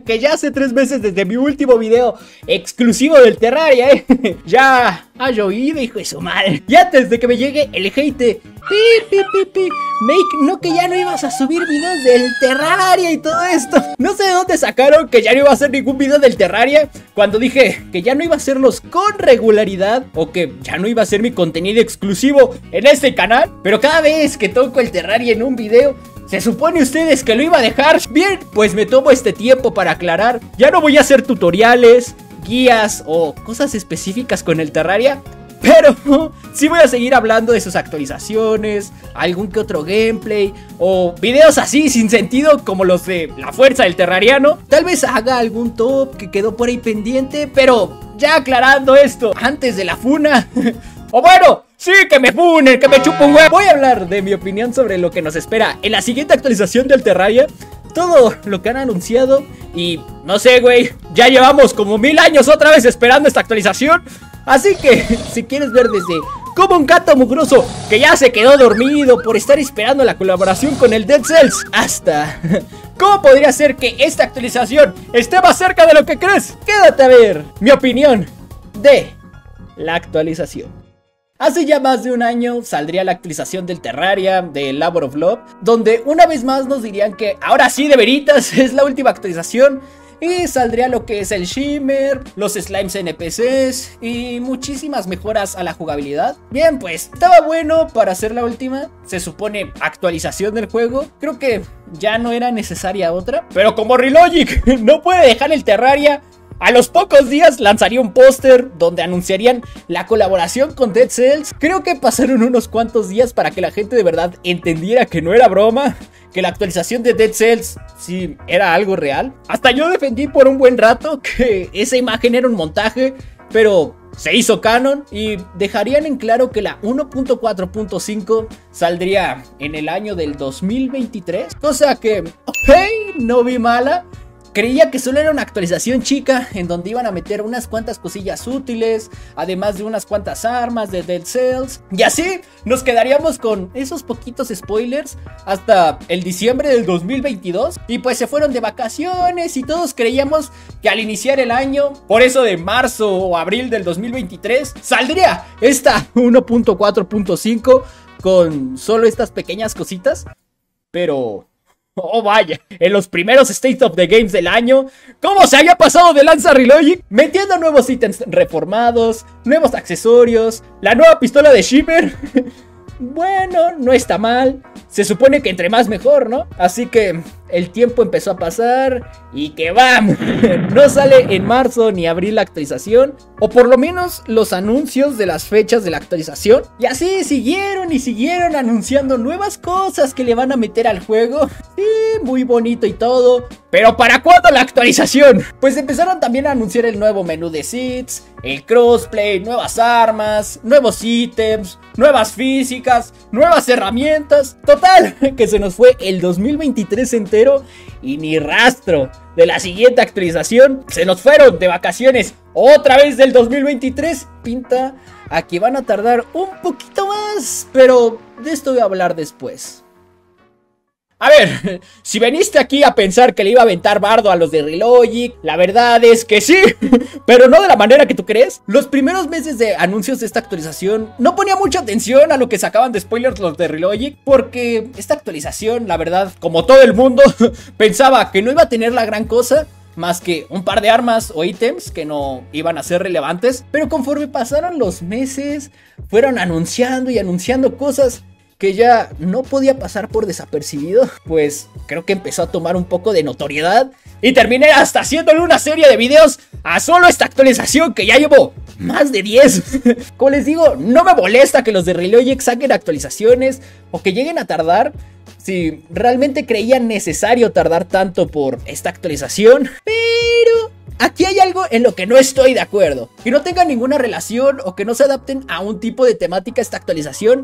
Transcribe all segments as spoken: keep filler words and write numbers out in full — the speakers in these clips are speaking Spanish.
que ya hace tres meses desde mi último video exclusivo del Terraria, eh. Ya ha llovido, hijo de su madre. Y antes de que me llegue el hate, pi, pi, pi, pi, Make, no que ya no ibas a subir videos del Terraria y todo esto. No sé de dónde sacaron que ya no iba a hacer ningún video del Terraria cuando dije que ya no iba a hacerlos con regularidad o que ya no iba a ser mi contenido exclusivo en este canal. Pero cada vez que toco el Terraria en un video, ¿se supone ustedes que lo iba a dejar? Bien, pues me tomo este tiempo para aclarar. Ya no voy a hacer tutoriales, guías o cosas específicas con el Terraria, pero sí voy a seguir hablando de sus actualizaciones, algún que otro gameplay o videos así sin sentido como los de la fuerza del terrariano. Tal vez haga algún top que quedó por ahí pendiente, pero ya aclarando esto antes de la funa. O bueno, sí, que me funen, que me chupo un huevo. Voy a hablar de mi opinión sobre lo que nos espera en la siguiente actualización del Terraria. Todo lo que han anunciado y no sé, güey, ya llevamos como mil años otra vez esperando esta actualización. Así que, si quieres ver desde como un gato mugroso que ya se quedó dormido por estar esperando la colaboración con el Dead Cells, hasta cómo podría ser que esta actualización esté más cerca de lo que crees, quédate a ver mi opinión de la actualización. Hace ya más de un año saldría la actualización del Terraria, de Labor of Love, donde una vez más nos dirían que ahora sí de veritas es la última actualización. Y saldría lo que es el Shimmer, los Slimes N P Cs y muchísimas mejoras a la jugabilidad. Bien, pues estaba bueno para hacer la última, se supone actualización del juego. Creo que ya no era necesaria otra, pero como Relogic no puede dejar el Terraria, a los pocos días lanzaría un póster donde anunciarían la colaboración con Dead Cells. Creo que pasaron unos cuantos días para que la gente de verdad entendiera que no era broma, que la actualización de Dead Cells sí era algo real. Hasta yo defendí por un buen rato que esa imagen era un montaje, pero se hizo canon y dejarían en claro que la uno punto cuatro punto cinco saldría en el año del dos mil veintitrés. O sea que, ok, no vi mala. Creía que solo era una actualización chica en donde iban a meter unas cuantas cosillas útiles, además de unas cuantas armas de Dead Cells. Y así nos quedaríamos con esos poquitos spoilers hasta el diciembre del dos mil veintidós. Y pues se fueron de vacaciones y todos creíamos que al iniciar el año, por eso de marzo o abril del dos mil veintitrés, saldría esta uno punto cuatro punto cinco con solo estas pequeñas cositas. Pero... oh vaya, en los primeros State of the Games del año, ¿cómo se había pasado de lanza Relogic? Metiendo nuevos ítems reformados, nuevos accesorios, la nueva pistola de Shimmer. Bueno, no está mal. Se supone que entre más mejor, ¿no? Así que el tiempo empezó a pasar y que ¡bam! No sale en marzo ni abril la actualización, o por lo menos los anuncios de las fechas de la actualización. Y así siguieron y siguieron anunciando nuevas cosas que le van a meter al juego. Sí, muy bonito y todo, pero ¿para cuándo la actualización? Pues empezaron también a anunciar el nuevo menú de seeds, el crossplay, nuevas armas, nuevos ítems, nuevas físicas, nuevas herramientas. Total, que se nos fue el dos mil veintitrés entero y ni rastro de la siguiente actualización. Se nos fueron de vacaciones otra vez del dos mil veintitrés. Pinta a que van a tardar un poquito más, pero de esto voy a hablar después. A ver, si veniste aquí a pensar que le iba a aventar bardo a los de Relogic, la verdad es que sí, pero no de la manera que tú crees. Los primeros meses de anuncios de esta actualización no ponía mucha atención a lo que sacaban de spoilers los de Relogic, porque esta actualización, la verdad, como todo el mundo, pensaba que no iba a tener la gran cosa, más que un par de armas o ítems que no iban a ser relevantes. Pero conforme pasaron los meses, fueron anunciando y anunciando cosas que ya no podía pasar por desapercibido, pues creo que empezó a tomar un poco de notoriedad y terminé hasta haciéndole una serie de videos a solo esta actualización que ya llevo más de diez. Como les digo, no me molesta que los de Relogic saquen actualizaciones o que lleguen a tardar, si realmente creían necesario tardar tanto por esta actualización, pero aquí hay algo en lo que no estoy de acuerdo. Que no tengan ninguna relación o que no se adapten a un tipo de temática esta actualización,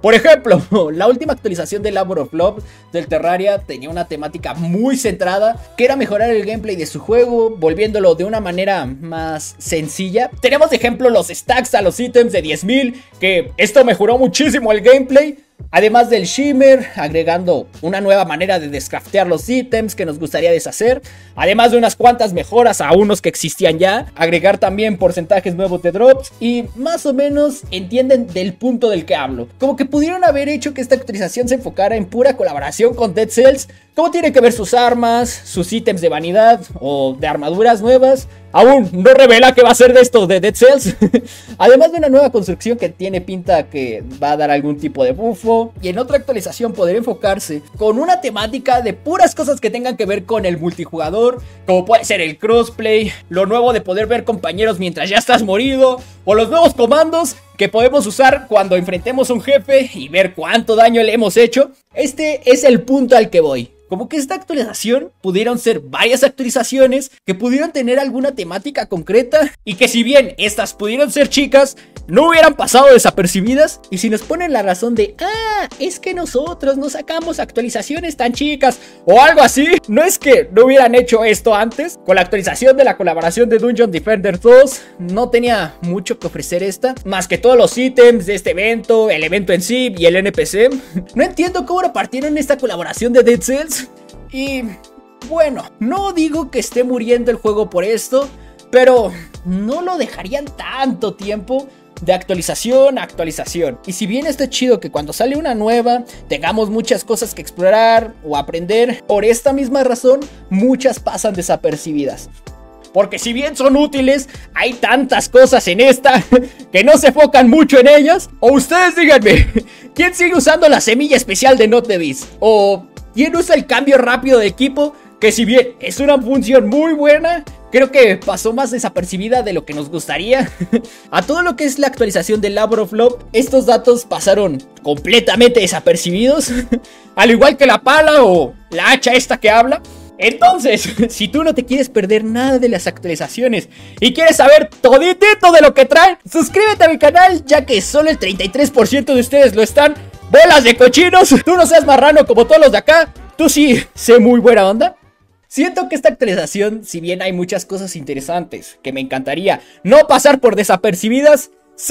Por ejemplo, la última actualización de Labor of Love del Terraria tenía una temática muy centrada, que era mejorar el gameplay de su juego, volviéndolo de una manera más sencilla. Tenemos de ejemplo los stacks a los ítems de diez mil, que esto mejoró muchísimo el gameplay. Además del shimmer, agregando una nueva manera de descraftear los ítems que nos gustaría deshacer. Además de unas cuantas mejoras a unos que existían ya. Agregar también porcentajes nuevos de drops. Y más o menos entienden del punto del que hablo. Como que pudieron haber hecho que esta actualización se enfocara en pura colaboración con Dead Cells. Cómo tiene que ver sus armas, sus ítems de vanidad o de armaduras nuevas. Aún no revela qué va a ser de esto de Dead Cells. Además de una nueva construcción que tiene pinta que va a dar algún tipo de bufo. Y en otra actualización poder enfocarse con una temática de puras cosas que tengan que ver con el multijugador, como puede ser el crossplay, lo nuevo de poder ver compañeros mientras ya estás morido, o los nuevos comandos que podemos usar cuando enfrentemos a un jefe y ver cuánto daño le hemos hecho. Este es el punto al que voy. Como que esta actualización pudieron ser varias actualizaciones que pudieron tener alguna temática concreta y que si bien estas pudieron ser chicas, no hubieran pasado desapercibidas. Y si nos ponen la razón de, ah, es que nosotros no sacamos actualizaciones tan chicas o algo así, no es que no hubieran hecho esto antes. Con la actualización de la colaboración de Dungeon Defender dos, no tenía mucho que ofrecer esta, más que todos los ítems de este evento, el evento en sí y el N P C. No entiendo cómo repartieron esta colaboración de Dead Cells. Y bueno, no digo que esté muriendo el juego por esto, pero no lo dejarían tanto tiempo de actualización a actualización. Y si bien está chido que cuando sale una nueva tengamos muchas cosas que explorar o aprender, por esta misma razón muchas pasan desapercibidas. Porque si bien son útiles, hay tantas cosas en esta que no se enfocan mucho en ellas. O ustedes díganme, ¿quién sigue usando la semilla especial de Not the Beast? O ¿quién usa el cambio rápido de equipo? Que si bien es una función muy buena, creo que pasó más desapercibida de lo que nos gustaría. A todo lo que es la actualización de Labor of Love, estos datos pasaron completamente desapercibidos. Al igual que la pala o la hacha esta que habla. Entonces, si tú no te quieres perder nada de las actualizaciones y quieres saber toditito de lo que traen, suscríbete a mi canal, ya que solo el treinta y tres por ciento de ustedes lo están. ¡Bolas de cochinos! Tú no seas marrano como todos los de acá. Tú sí, sé muy buena onda. Siento que esta actualización, si bien hay muchas cosas interesantes que me encantaría no pasar por desapercibidas,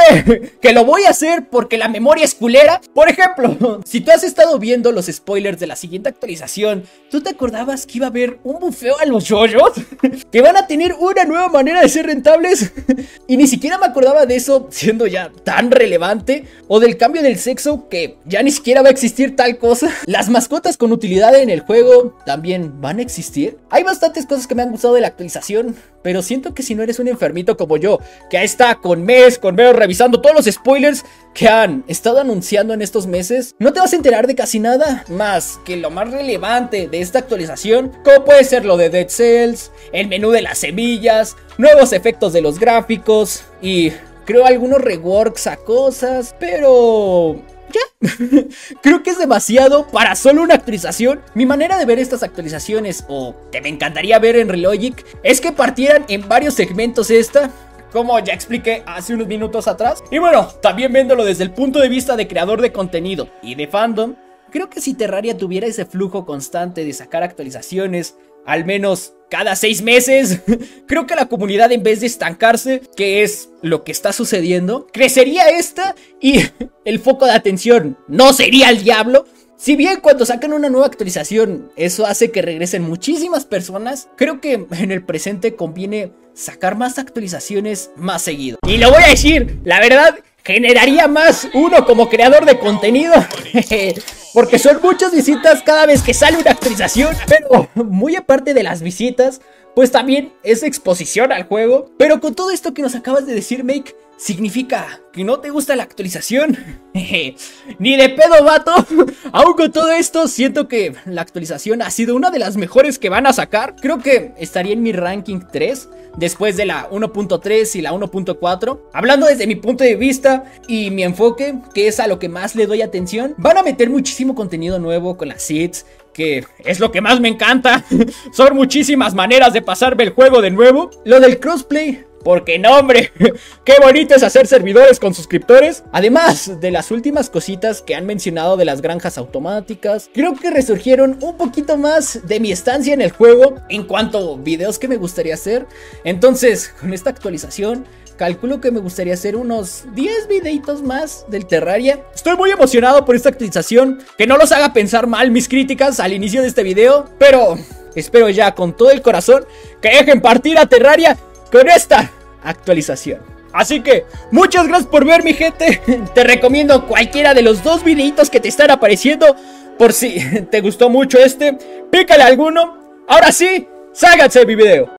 sé que lo voy a hacer porque la memoria es culera. Por ejemplo, si tú has estado viendo los spoilers de la siguiente actualización, ¿tú te acordabas que iba a haber un bufeo a los yoyos? ¿Que van a tener una nueva manera de ser rentables? Y ni siquiera me acordaba de eso siendo ya tan relevante. O del cambio del sexo, que ya ni siquiera va a existir tal cosa. Las mascotas con utilidad en el juego también van a existir. Hay bastantes cosas que me han gustado de la actualización, pero siento que si no eres un enfermito como yo, que ahí está con mes, con mes revisando todos los spoilers que han estado anunciando en estos meses, no te vas a enterar de casi nada más que lo más relevante de esta actualización, como puede ser lo de Dead Cells, el menú de las semillas, nuevos efectos de los gráficos y creo algunos reworks a cosas, pero ya, creo que es demasiado para solo una actualización. Mi manera de ver estas actualizaciones, o que me encantaría ver en Relogic, es que partieran en varios segmentos esta, como ya expliqué hace unos minutos atrás. Y bueno, también viéndolo desde el punto de vista de creador de contenido y de fandom, creo que si Terraria tuviera ese flujo constante de sacar actualizaciones al menos cada seis meses, creo que la comunidad, en vez de estancarse, que es lo que está sucediendo, crecería esta y el foco de atención no sería el diablo. Si bien cuando sacan una nueva actualización eso hace que regresen muchísimas personas, creo que en el presente conviene sacar más actualizaciones más seguido. Y lo voy a decir, la verdad, generaría más uno como creador de contenido. Porque son muchas visitas cada vez que sale una actualización. Pero muy aparte de las visitas, pues también es exposición al juego. Pero con todo esto que nos acabas de decir, Make, ¿significa que no te gusta la actualización? Ni de pedo, vato. Aún con todo esto, siento que la actualización ha sido una de las mejores que van a sacar. Creo que estaría en mi ranking tres, después de la uno punto tres y la uno punto cuatro. Hablando desde mi punto de vista y mi enfoque, que es a lo que más le doy atención, van a meter muchísimo contenido nuevo con las seeds, que es lo que más me encanta. Son muchísimas maneras de pasarme el juego de nuevo. Lo del crossplay Porque no, hombre, qué bonito es hacer servidores con suscriptores. Además de las últimas cositas que han mencionado de las granjas automáticas, creo que resurgieron un poquito más de mi estancia en el juego en cuanto a videos que me gustaría hacer. Entonces, con esta actualización, calculo que me gustaría hacer unos diez videitos más del Terraria. Estoy muy emocionado por esta actualización. Que no los haga pensar mal mis críticas al inicio de este video, pero espero ya con todo el corazón que dejen partir a Terraria con esta actualización. Así que muchas gracias por ver, mi gente. Te recomiendo cualquiera de los dos videitos que te están apareciendo. Por si te gustó mucho este, pícale alguno. Ahora sí, ságanse mi video.